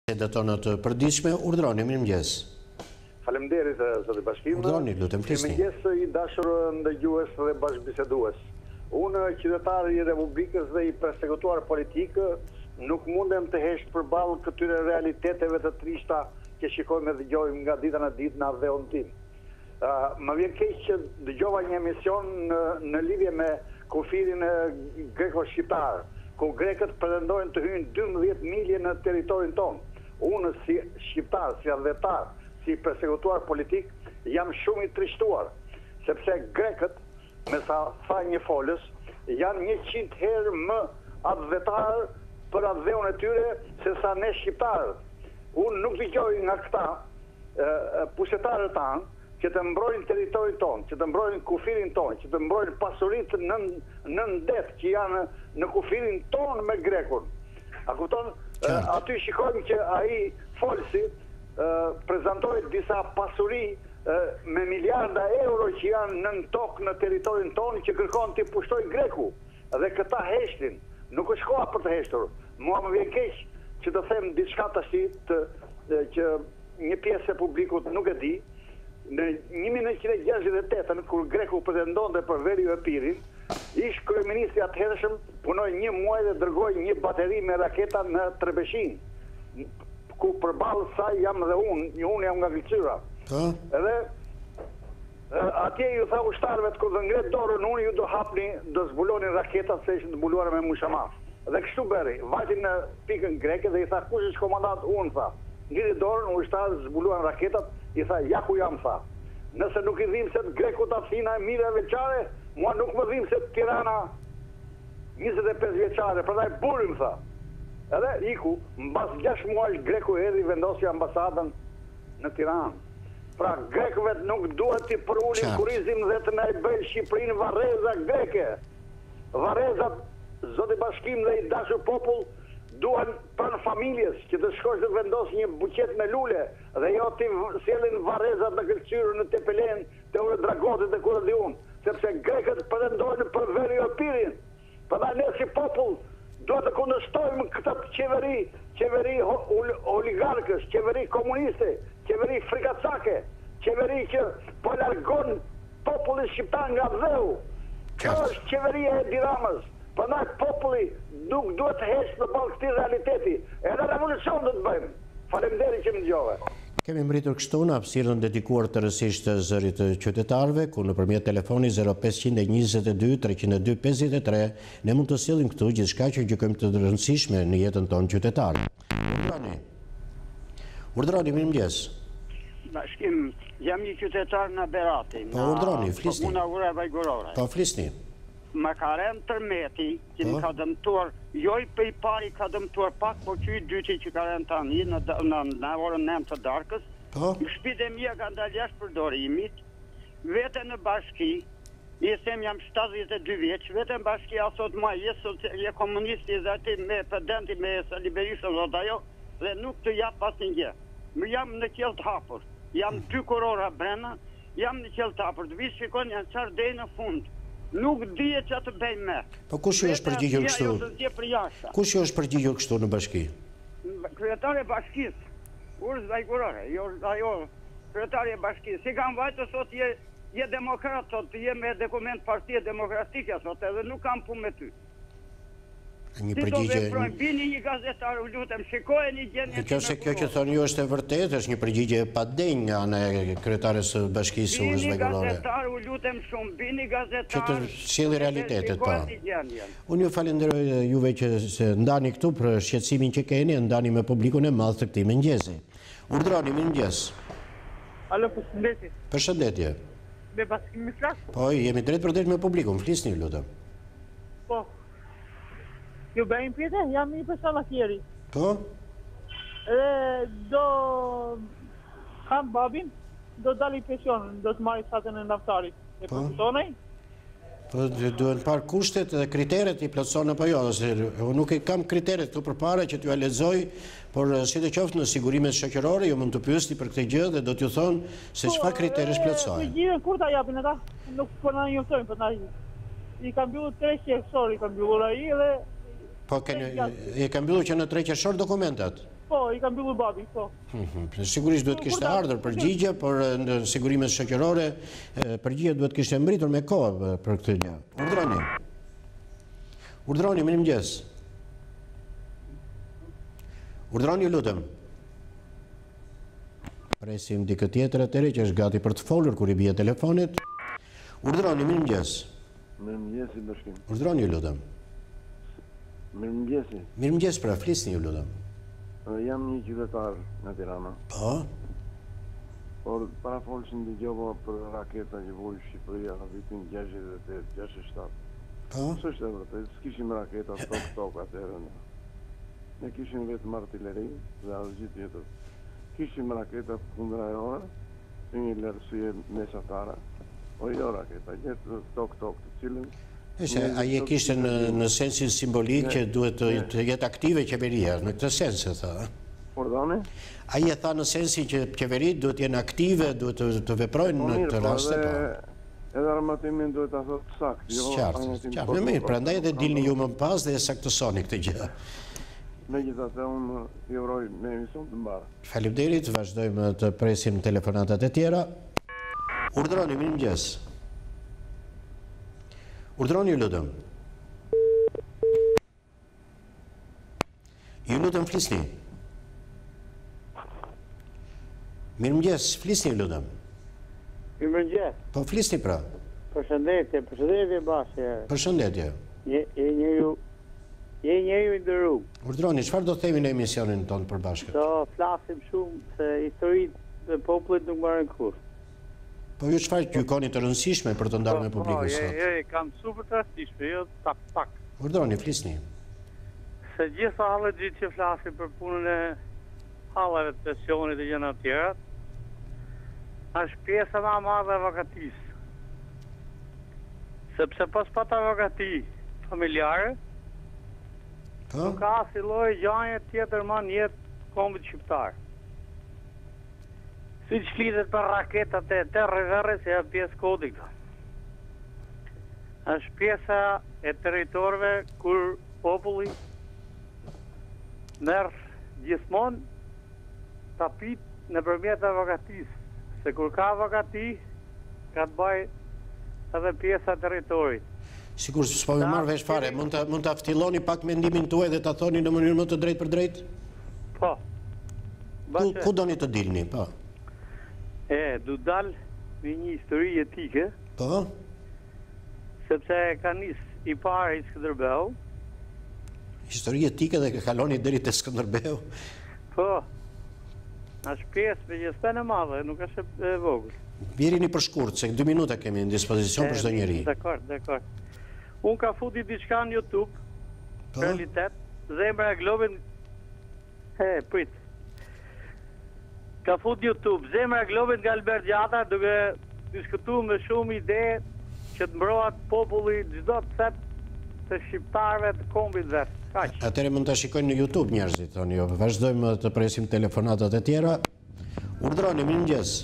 Tonë të përditshme, urdhroni, mirëmëngjes. Faleminderit, zoti Bashkim. Urdhroni, lutem, flisni. Mirëmëngjes i dashur ndëgjues dhe bashkëbisedues. Unë, qytetari i Republikës dhe i persekutuar politik, nuk mundem të hesh përballë këtyre realiteteve të trishta që shikojmë dhe dëgjojmë nga dita në ditë në adheun tim. Më vjen keq që dëgjova një emision në lidhje me kufirin greko-shqiptar, ku grekët pretendojnë të hyjnë 12 milje në territorin tonë. Unë si shqiptar, si adhetar, si persekutuar politik, jam shumë i trishtuar, sepse grekët, me sa tha një folës, janë 100 herë më adhetar për adheun e tyre se sa ne shqiptarët. Unë nuk dëgjoj nga këta pushtetarët tanë që të mbrojnë teritorin tonë, që të mbrojnë kufirin tonë, që të mbrojnë pasuritë në ndet që janë në kufirin tonë me grekun. A kupton? Aty shikojmë që ai folsi prezantoi disa pasuri me miliarda euro që janë në tokë në teritorin tonë që kërkon të pushtojnë greku. Dhe këta heshtin, nuk është koha për të heshtur. Mua më vjen keq që të them diçka tash që një pjesë e publikut nuk e di. Në 1968, kur greku pretendonte për Veri Epirin, ish kryeministri atëhershëm punoi 1 muaj dhe dërgoi një bateri me raketa në Trebeshin, ku përballë saj jam dhe unë jam nga Gëlqyra. Edhe atje ju tha ushtarëve të kur ngret dorën unë ju do hapni, do zbuloni raketat se ishin të mbuluara me mushamaf. Dhe kështu bëri, vajti në pikën greke dhe i tha kush është komandant, unë tha. Ngjiri dorën, ushtarët zbuluan raketat, i tha ja ku jam tha. Nëse nuk i dhim se të Grekut Athina e mire veçare, mua nuk më dhim se të Tirana 25 vjeçare, prandaj burim tha. Edhe iku, mbas 6 muaj greku erdhi vendosi ambasadën në Tiranë. Pra grekëve nuk duhet t'i përulin kurizim dhe të na i bëjnë Shqipërinë varreza greke. Varrezat, zoti Bashkim dhe i dashur popull, duan pranë familjes që të shkosh të vendos një buqet me lule dhe jo t'i sjellin varrezat në Gëlqyrë, në Tepelen, te Dragotit e kur di unë, sepse grekët pretendojnë për Veri Epirin. Prandaj ne si popull duhet të kundërshtojmë këtë qeveri oligarkës, qeveri komuniste, qeveri frikacake, qeveri që po largon popullin shqiptar nga dheu. Kjo është qeveria e Edi Ramës. Prandaj populli nuk duhet të heshtë në balë këtij realiteti. Edhe revolucion do të bëjmë. Faleminderit që më dëgjove. Kemi mbritur kështu në hapësirën dedikuar tërësisht zërit të qytetarëve, ku nëpërmjet telefonit 0522 302 53 ne mund të sillim këtu gjithçka që gjykojmë të rëndësishme në jetën tonë qytetare. Urdhroni, mirëmëngjes. Bashkim, jam një qytetar në Berati. Po urdhroni, flisni. Komuna Ura e Vajgorore. Po flisni. Më ka rënë tërmeti që më ka dëmtuar, jo i për i pari ka dëmtuar pak, por që i dyti që ka rënë tani në orën 9 të darkës, në shpite mija ka ndalë jashtë përdorimit, vete në bashki, jesem jam 72 vjeç, vete në bashki asot mua je komunisti dhe ati me pedenti me Liberishën dhe ajo, dhe nuk të jap pas një gjë. Më jam në qelë të hapur, jam 2 korora brenda, jam në qelë të hapur, të visë shikon janë qarë dhej në fund. Nuk dije që të bëjmë me. Po kush ju është përgjigjur kështu? Kush ju është përgjigjur kështu në bashki? Kryetari e bashkisë, Urës Vajgorore, ajo kryetari e bashkisë. Si kam vajtë sot je demokrat, sot je me dokument partie demokratike, sot edhe nuk kam punë me ty. Një përgjigje. Bini një gazetar, u lutem, shikojeni gjendjen. Kjo që thonë ju është e vërtetë, është një përgjigje e padenj nga ana e kryetares së bashkisë Urës Vajgorore. Bini gazetar, u lutem shumë, bini gazetar. Që të sjellë realitetet, po. Unë ju falenderoj juve që se ndani këtu për shqetësimin që keni, ndani me publikun e madh të këtij mëngjesi. Urdhroni, mirëmëngjes. Alo, përshëndetje. Përshëndetje. Me Bashkim mi flas? Po, jemi drejt për drejt me publikun, flisni, lutem. Po. Ju bëjmë pjete, jam një person atjeri. Po? Edhe do kam babin, do dali pensionin, do të marri satën e naftarit. E përkutonaj? Po, duhen par kushtet dhe kriteret i plotëson apo jo, unë nuk e kam kriteret këtu përpara që t'ju a lexoj, por si të qoftë në sigurimet shoqërore ju mund të pyesni për këtë gjë dhe do t'ju thonë se çfarë kriteresh plotësojnë. Përgjigjen kur ta japin ata? Nuk po na njoftojnë për na. I kam mbyllur 3 qershor, i kam mbyllur ai dhe po e kam mbyllur që në 3 qershor dokumentat. Po, i ka mbyllur babi, po. Sigurisht duhet kishte ardhur përgjigje, por në sigurimet shoqërore përgjigje duhet kishte mbritur me kohë për këtë gjë. Urdhroni. Urdhroni, mirëmëngjes. Urdhroni, lutem. Presim dikë tjetër atëherë që është gati për të folur kur i bie telefonit. Urdhroni, mirëmëngjes. Mirëmëngjes i bashkim. Urdhroni, lutem. Mirëmëngjes. Mirëmëngjes, pra flisni ju lutem. Jam një qytetar në Tirana. Po. Por para folshin dëgjova për raketa që voli Shqipëria në vitin 68-67. Po. S'është e vërtetë, s'kishim raketa tok atëherë. Ne kishim vetëm artilleri dhe asgjë tjetër. Kishim raketa kundërajrore, një lërësie mesatare, o jo raketa, gjithë tok të cilën. Aje kishte në sensin simbolik që duhet të jetë aktive qeveria, në këtë sens e tha. Pardoni? Aje tha në sensin që qeverit duhet jenë aktive, duhet të veprojnë në të raste. Edhe armatimin duhet të thotë sakt. Qartë, me mirë, pra ndaj edhe dilni ju më pas dhe saktësoni këtë gjë. Megjithatë unë i uroj në emision të mbarë. Faleminderit, vazhdojmë të presim telefonatat e tjera. Urdhroni, mirëmëngjes. Urdhroni, ju lutem. Ju lutem, flisni. Mirëmëngjes, flisni, ju lutem. Mirëmëngjes. Po flisni pra. Përshëndetje bashkë. Përshëndetje. Je njëju i ndëru. Urdhroni, çfarë do të themi në emisionin tonë për bashkët? Do flasim shumë se historitë dhe popullit nuk marrin kurrë. Po ju çfarë gjykoni të rëndësishme për të ndarë me publikun sot? Kam super të rëndësishme, jo tak. Urdhroni, flisni. Se gjitha hallet gjithë që flasin për punën e hallave të pensionit dhe gjëra të tjera, është pjesa më e madhe e avokatërisë. Sepse pas pat avokati familjare, nuk ka asnjë lloj gjëje tjetër më në jetë kombit shqiptar. Si që flitet për raketat e terrorëve, se janë pjesë kodit. Është pjesa e territorëve kur populli merr gjithmonë tapit nëpërmjet avokatisë. Se kur ka avokati, ka të bëjë edhe pjesa e territorit. Sigur s'po më marr vesh fare, mund ta ftilloni pak mendimin tuaj dhe ta thoni në mënyrë më të drejtë për drejtë? Po. Ku doni të dilni, po? Du dal me një histori etike. Po? Sepse ka nis i parë i Skënderbeu. Histori etike dhe kaloni deri te Skënderbeu? Po. Është pjesë me gjësta në madhe, nuk është e vogël. Birini për shkurt, se 2 minuta kemi në dispozicion për çdo njeri. Dakor. Unë ka futi diçka në YouTube, realitet, zemra e globin, prit. Ka fut YouTube, zemra e globit nga Albert Gjata, duke diskutu me shumë ide që të mbrohat populli çdo cep të shqiptarëve të kombit vet. Kaq. Atëherë mund ta shikojnë në YouTube njerëzit, thoni jo. Vazhdojmë të presim telefonatat e tjera. Urdhroni, mirëmëngjes.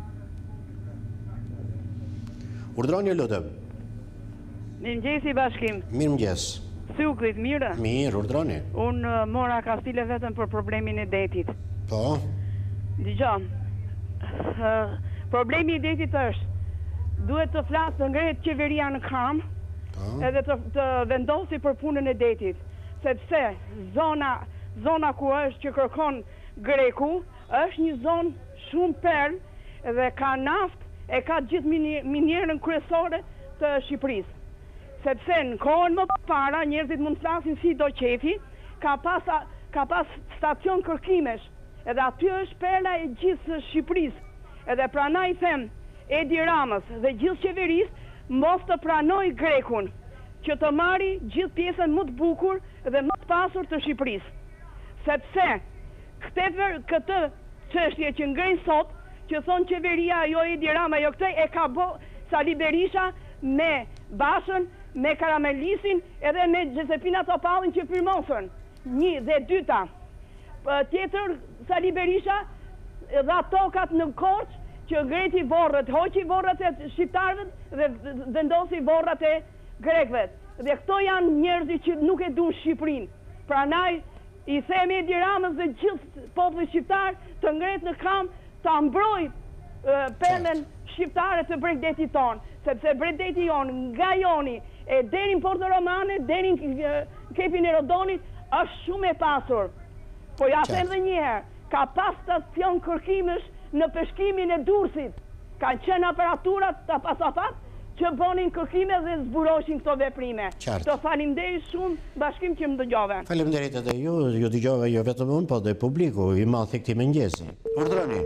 Urdhroni, lutem. Mirëmëngjes i bashkim. Mirëmëngjes. Si u kujt mirë? Mirë, urdhroni. Unë mora kastile vetëm për problemin e detit. Po. Dgjoj. Problemi i detit është duhet të flasë të ngrehet qeveria në kam edhe të vendosi për punën e detit, sepse zona ku është që kërkon Greku është një zonë shumë perlë dhe ka naft e ka gjithë minierën kryesore të Shqipërisë. Sepse në kohën më para njerëzit mund të flasin si do qefi, ka pas stacion kërkimesh. Edhe aty është perla e gjithë Shqipërisë. Edhe pranaj them Edi Ramës dhe gjithë qeverisë mos të pranoj Grekun, që të marri gjithë pjesën më të bukur dhe më të pasur të Shqipërisë. Sepse këtë çështje që ngrenë sot, që thonë qeveria jo Edi Rama, jo këtë e ka bo Sali Berisha me Bashën, me Karamelisin edhe me Gjezepina Topallin që firmosën. 1 dhe 2. Tjetër Sali Berisha dha tokat në Korçë që ngreti vorrët, hoqi vorrët e shqiptarëve dhe vendosi vorrat e grekëve. Dhe këto janë njerëzit që nuk e duan Shqipërinë. Prandaj I themi Edi Ramës dhe gjithë popullit shqiptar të ngret në kam të mbroj pemën shqiptare të Bregdetit tonë, sepse Bregdeti jonë nga Joni e deri në Porto Romane, deri në kepin e Rodonit është shumë e pasur. Po ja them edhe një herë, ka pas stacion kërkimësh në peshkimin e Durrësit. Kanë qenë aparaturat të pasafat që bonin kërkime dhe zburoshin këto veprime. Të faleminderit shumë bashkim që më dëgjove. Faleminderit edhe ju dëgjove jo vetëm unë, po dhe publiku i madh i këtij mëngjesi. Urdhroni.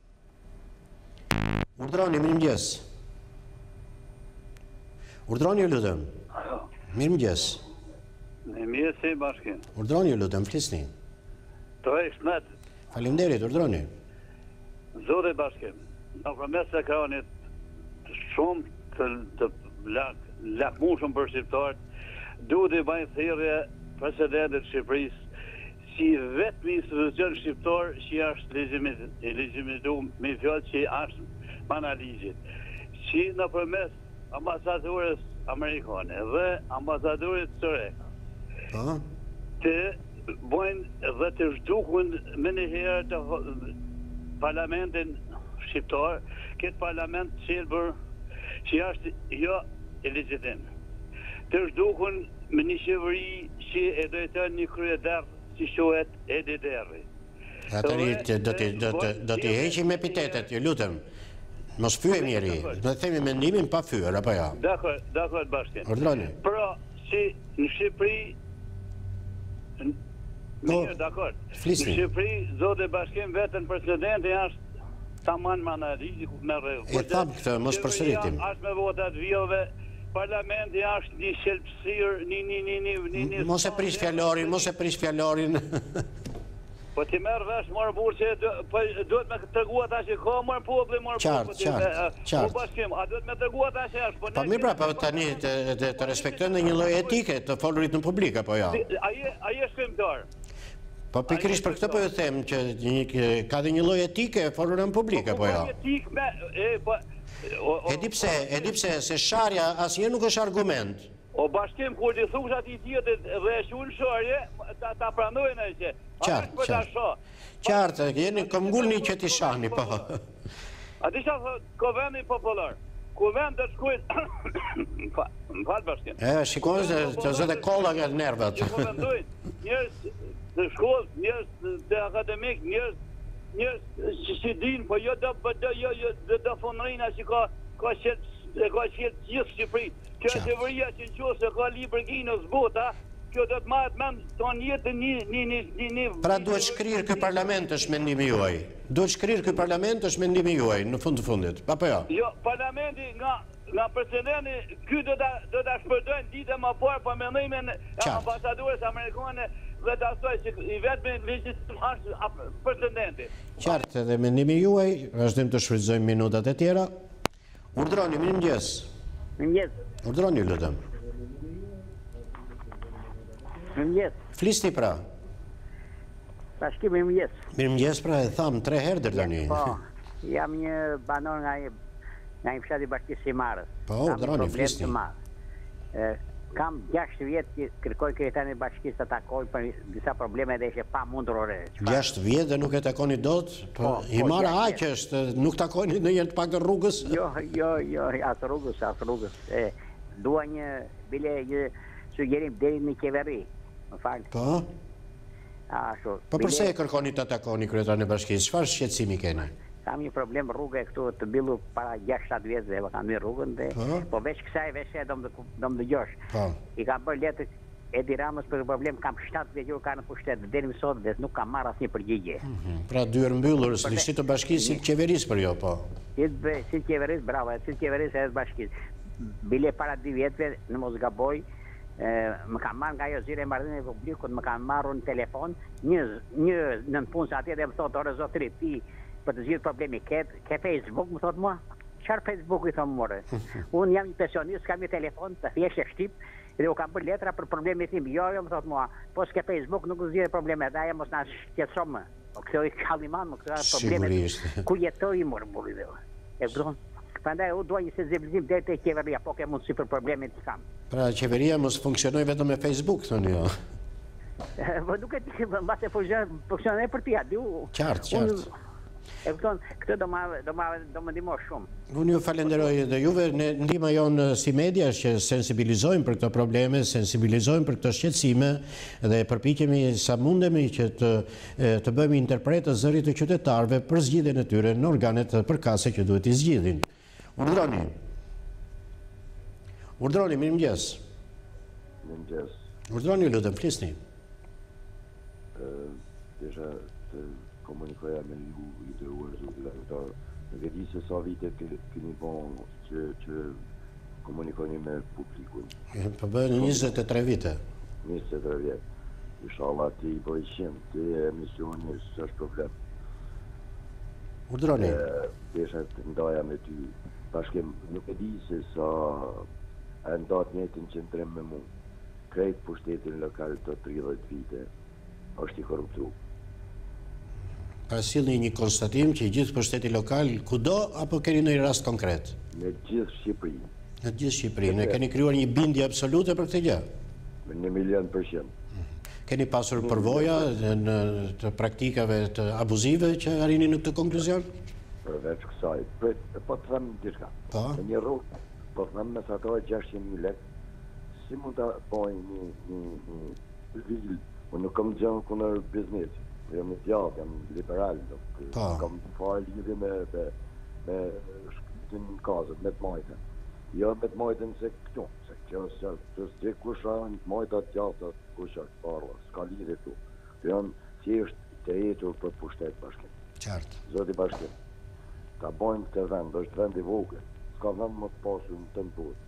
Urdhroni, mirëmëngjes. Urdhroni, ju lutem. Mirëmëngjes. Mirëmëngjes i bashkim. Urdhroni, ju lutem, flisni. To e shmet. Faleminderit, urdhroni. Zoti bashkim, në përmes ekranit shumë të lakmushëm për shqiptarët, duhet i bajnë thirrje presidentit Shqipërisë si vetëm institucion shqiptar që është legjimituar me fjalë që është analizit. Si në përmes ambasadores amerikane dhe ambasadorit sërek të bojnë dhe të zhdukun me njëherë të parlamentin shqiptar, këtë parlament qelbër që është jo e legjitim. Të zhdukun me një qeveri që e drejton një kryetar si quhet Edi Derri. Atëri do t'i heqim epitetet, ju lutem. Mos fyej njeri, do të themi mendimin pa fyer apo jo? Dakor bashkë. Urdhroni. Pra, si në Shqipëri mirë, dakor. Në Shqipëri, zotë bashkim, vetën presidenti është tamam analizi me rregull. E tham këtë, mos përsëritim. Është me votat vjove, parlamenti është një shëlpësirë, Mos e prish fjalorin, Po ti merr vesh morë burë që duhet me tregua ata që ka morë populli morë qartë. Po bashkim, a duhet me tregua ata që është? Po mirë, po tani të respektojnë dhe një lloj etike të folurit në publik apo jo? Ai është shkrimtar. Po pikërisht për këtë po ju them që ka dhe një lloj etike e folur në publik apo jo? E di pse se sharja asnjëherë nuk është argument. O bashkim, kur ti thush ati tjetët dhe e shunë sharje, ta pranojnë e që. Qartë, jeni këmgullni që ti shahni, po. A ti shafë kovendi popular, kovend të shkujnë, më falë bashkim. Shikojnë të zëtë kolla nga nervat. Që kovendojnë, njërës të shkollë, njërës të akademik, njërës që si dinë, po jo do fonrina që ka qëtë gjithë Shqipëri. Kjo është qeveria që në qo se ka libër gjinë zbota, kjo do të marrët men tonë jetë një... Pra duhet shkrirë kë parlament është mendimi juaj. Duhet shkrirë kë parlament është mendimi juaj, në fund të fundit. Pa jo? Jo, parlamenti nga presidenti, kjo do të shpërdojnë ditë më parë për mendimin e ambasadores amerikane dhe të asoj që i vetëme legjitim është presidenti. Qartë, edhe mendimi juaj, vazhdim të shfrytëzojmë minutat e tjera. Urdhroni, mirëmëngjes. Mirëmëngjes. Urdhroni, lutem. Mirëmëngjes. Flisni pra. Bashkim, mirëmëngjes. Mirëmëngjes pra, e tham 3 herë deri tani. Po, jam një banor nga një fshati Bashkisë së Marrës. Po, urdhroni, flisni. Kam 6 vjetë që kërkoj kryetarën e Bashkisë të takoj për disa probleme dhe ishe pa mundurore. 6 vjetë dhe nuk e takoni dot? I marra aq është, nuk takoni në jetë pak të rrugës? Jo, asë rrugës. Dua një sugjerim deri në qeveri, më falë. Po? Po përse e kërkoni të takoni kryetarën e Bashkisë? Çfarë shqetësimi keni? Kam një problem rrugë e këtu të mbillu para 6-7 vjetë dhe kam një rrugën dhe po veç kësaj e do më dëgjosh. I kam bërë letë Edi Ramës për problem, kam 7 vjetë ka në pushtet dhe deri më sot dhe nuk kam marrë asnjë përgjigje. Pra dyër mbyllur, si të Bashkisë si qeverisë për jo, po? Si qeverisë, bravo, si qeverisë e Bashkisë. Bile para 2 vjetëve në mos gaboj, më kam marrë nga jo zire e Marrëdhënieve e Publikut, më kam marrë në telefon, një në punë sa atje dhe më thotë, ore zotëri, ti për të gjithë problemi, ke Facebook, më thotë mua? Qarë Facebook i thonë more? Unë jam një pensionist, kam një telefon, të thjesht e shtip, dhe u kam bërë letra për problemi tim. Jo, më thotë mua, po s'ke Facebook, nuk u zgjidhe probleme, dhe aja mos na shqetëson më. O këto i kalliman, më këto probleme, ku jetoj i morë burri dhe. E vdron. Prandaj u dua një sensibilizim deri te qeveria, po ke mundësi për problemet që kam. Pra qeveria mos funksionoj vetëm me Facebook, thonë jo. Po nuk e di, mbas e funksionon e për tja, di u. Qartë. E këton, këtë do më ndihmosh shumë. Unë ju falenderoj dhe juve, ndihma jonë si media është që sensibilizojmë për këto probleme, sensibilizojmë për këto shqetësime dhe përpiqemi sa mundemi që të bëjmë interpretë zërit të qytetarëve për zgjidhjen e tyre në organet përkatëse që duhet i zgjidhin. Urdhroni, mirëmëngjes. Mirëmëngjes. Urdhroni, lutem, flisni. Desha të komunikoja me ju i të uër zotë lagëtar. Nuk e di se sa vite këni bon që komunikoni me publikun. Po bëhen 23 vite. 23 vjetë. Inshallah ti i bëjshin, ti emisioni së është problem. Urdhroni. Desha të ndaja me ty. Bashkim, nuk e di se sa e ndat njëtin qëndrim me mu. Krejt pushtetin lokal të 30 vite është i korruptu. Pra sillni një konstatim që i gjithë pushteti lokal kudo apo keni ndonjë rast konkret? Në gjithë Shqipërinë. Në gjithë Shqipërinë, ne keni krijuar një bindje absolute për këtë gjë? Me 1.000.000%. Keni pasur përvoja në të praktikave të abuzive që arrini në këtë konkluzion? Përveç kësaj, po të them diçka. Në një rrugë, po të them mesatojë 600.000 lekë, si mund të bojnë një vilë, unë nuk kam gjënë kundër biznesit. Jam i djallë, jam liberal, nuk kam farë lidhje me shkritin kazët, me të majtën. Jo me të majtën se këtu, se kjo s'gje kusha në të majtat djallë të kusha të parla, s'ka lidhje këtu. Kjo janë si është të jetur për pushtet bashkim. Qartë. Zoti bashkim, ta bojnë këtë vend, është vend i vogël, s'ka vend më të pasur në të ndurë.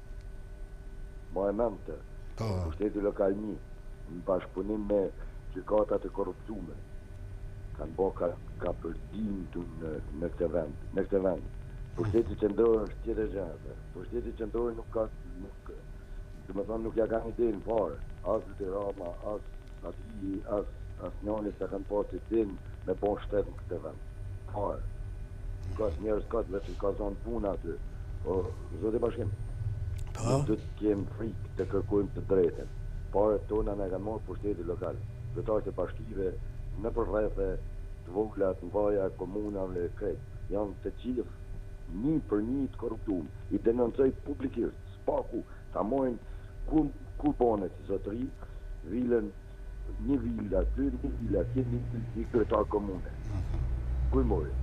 Ma e mend të, pushteti lokal një, në bashkëpunim me gjykatat e korruptume, kanë bo ka përdim të në këtë vend. Pushteti qendror është tjetër gjë. Pushteti qendror nuk ka, dhe më thonë nuk ja kanë idenë fare. As të Rama, as ati, as njëni se kanë pasur idenë me bon shtet në këtë vend. Fare. Ka njerëz ka të vetë ka zonë puna aty. Po, zoti bashkim, nuk do të kemi frikë të kërkojmë të drejtën. Paret tona ne kanë marrë pushteti lokal. Kryetarët e bashkive në përrethë të vogla, të mbaja, komunave, krejt, janë të gjithë një për një të korruptuar. I denoncoj publikisht, spaku, ta mojnë ku bonet zotëri, vilën, një vila, dy një vila, një kryetar komune. Ku i mori?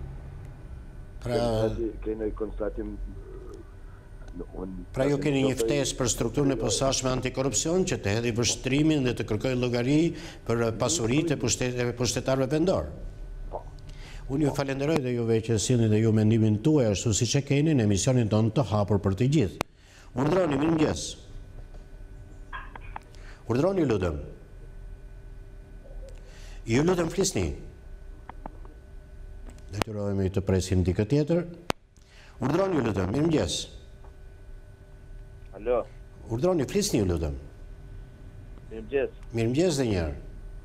Kene konstatim. Pra ju keni një ftesë për strukturën e posaçme antikorrupsion që të hedhë vështrimin dhe të kërkojë llogari për pasuritë e pushtetarëve vendor. Unë ju falenderoj dhe juve që sillni dhe ju mendimin tuaj ashtu siç e keni në emisionin tonë të hapur për të gjithë. Urdhroni, mirëmëngjes. Urdhroni, lutem. Ju lutem flisni. Detyrohemi të presim dikë tjetër. Urdhroni, lutem, mirëmëngjes. Alo. Urdhroni, flisni ju lutem. Mirëmëngjes. Mirëmëngjes dhe njëherë.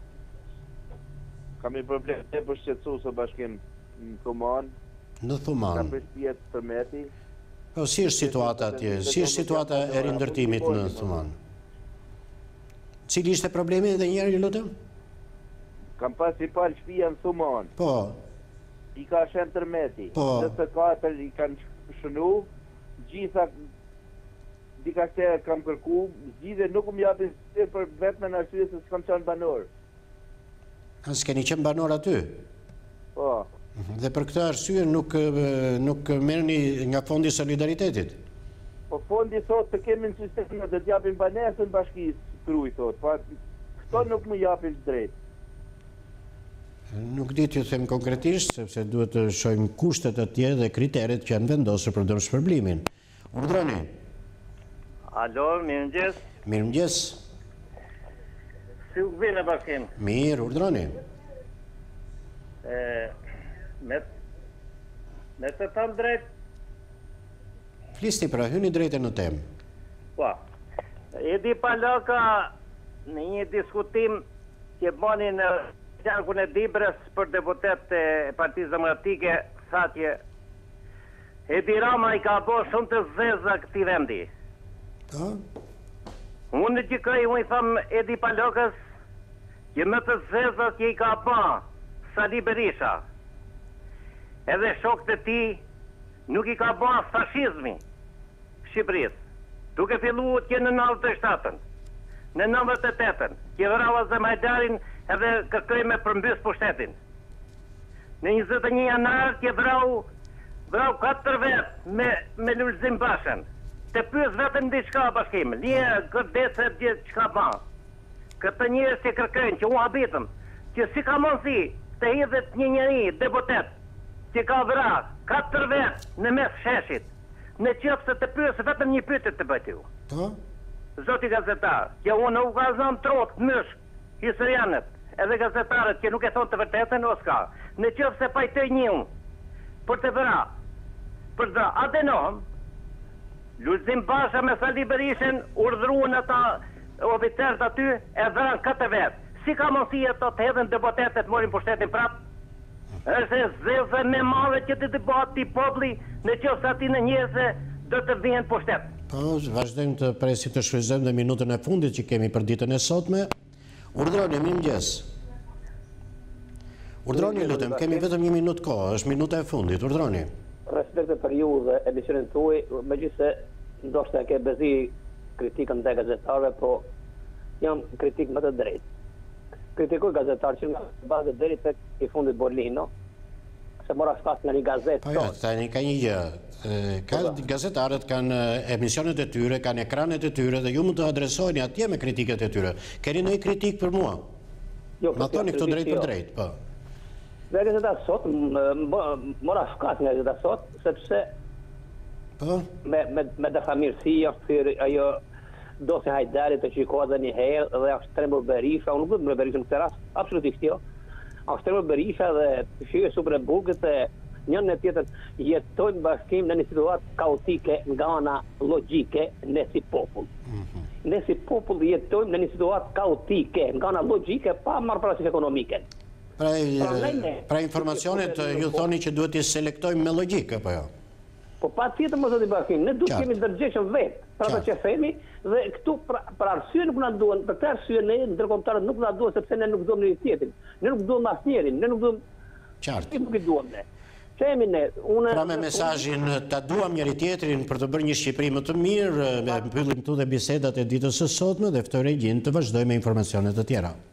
Kam një problem të për shqetësu së bashkim në Thuman. Në Thuman. Kam për shpjet të meti. Po, si është situata atje? Si është situata e rindërtimit në Thuman? Cili ishte problemi dhe njëherë ju lutem? Kam pas i palë shpia në Thuman. Po. I ka shenë tërmeti. Po. Nëse katër i kanë shënu, gjitha dika se kam kërku, gjithë nuk më japin për vetëm në arsye se s'kam qenë banor. S'keni qenë banor aty? Po. Dhe për këtë arsye nuk merrni nga fondi solidaritetit? Po fondi thot të kemi në sistem dhe t'japin banesën bashkisë kruj thot, po këto nuk më japin drejt. Nuk di t'ju them konkretisht, sepse duhet të shohim kushtet atje dhe kriteret që janë vendosur për dorëshpërblimin. Urdhroni. Alo, mirëmëngjes. Mirëmëngjes. Si u vjen bashkim? Mirë, urdhroni. Me të thënë drejt. Flisni pra, hyni drejtë në temë. Po. Edi Paloka në një diskutim që bani në qarkun e Dibrës për deputet e Partisë Demokratike, sa që Edi Rama i ka bo shumë të zeza këti vendi. Po? Unë në gjykoj, unë i thamë Edi Palokës që më të zezat që i ka ba Sali Berisha edhe shokët e ti nuk i ka ba fashizmi Shqipëris, duke fillu që në 97-ën, në 98-ën, që vrau Azermajxhanin edhe kërkoj me përmbys pushtetin. Në 21 janar që vrau 4 vetë me Lulzim Bashën. Të pyes vetëm diçka bashkim, lije gërdece gjithë çka ba. Këtë njerëz që kërkojnë, që u habitëm, që si ka mundësi të hidhet një njeri deputet që ka vrarë 4 vetë në mes sheshit, në qëfë se të pyes vetëm një pyetje të bëjt ju. Zoti gazetar, që unë u gazon trot, mysh, historianët, edhe gazetarët që nuk e thonë të vërtetën, o s'ka. Në qëfë se pajtoj një për të vëra, për të adenohëm, Lulzim Basha me Sali Berishën urdhruan ata oficerët aty e vëran 4 vetë. Si ka mundësi ato të hedhen deputetet morin pushtetin prapë? Është zezë me madhe që të debati populli në qoftë ati në njerëzve do të vjen pushtet. Po, vazhdojmë të presim të shfrytëzojmë dhe minutën e fundit që kemi për ditën e sotme. Urdhroni, mirëmëngjes. Urdhroni, lutem, kemi vetëm 1 minutë kohë, është minuta e fundit, urdhroni. Respekte për ju dhe emisionin tuaj, megjithëse ndoshta ke bezi kritikën ndaj gazetarëve, po jam kritik më të drejtë. Kritikoj gazetarë që nga bazë deri tek i fundit Borlino, se mora shpas nga një gazetë. Po jo, tani ka një gjë. Gazetarët kanë emisionet e tyre, kanë ekranet e tyre dhe ju mund të adresojni atje me kritiket e tyre. Keni ndonjë kritik për mua? Ma thoni këto drejt për drejt, po. Dhe gazetarë sot, mora shkas nga gazetarë sot, sepse me defamirësi është thyrë ajo do se Hajdari të qikohet dhe një herë dhe është Trembur Berisha, unë nuk dhëtë me Berisha në këtë rast, absolutisht jo. është Trembur Berisha dhe Fshirë Superburgët e njën e tjetër jetojnë bashkim në një situatë kaotike nga ana logjike ne si popull. Ne si popull jetojnë në një situatë kaotike nga ana logjike pa marrë parasysh ekonomike. Pra informacionet ju thoni që duhet i selektojmë me logjikë, apo jo? Po pa tjetër më zoti bashkim, ne duhet kemi ndërgjeshëm vetë, pra të që themi, dhe këtu për arsye nuk na duhen, për këtë arsye ne ndërkombëtarët nuk na duhen sepse ne nuk duam një tjetrin. Ne nuk duam asnjërin, ne nuk duam qartë. Nuk i duam ne. Themi ne, pra me mesazhin ta duam njëri tjetrin për të bërë një Shqipëri më të mirë, mbyllim këtu dhe bisedat e ditës së sotme dhe ftoj Regjin të vazhdojmë me informacione të tjera.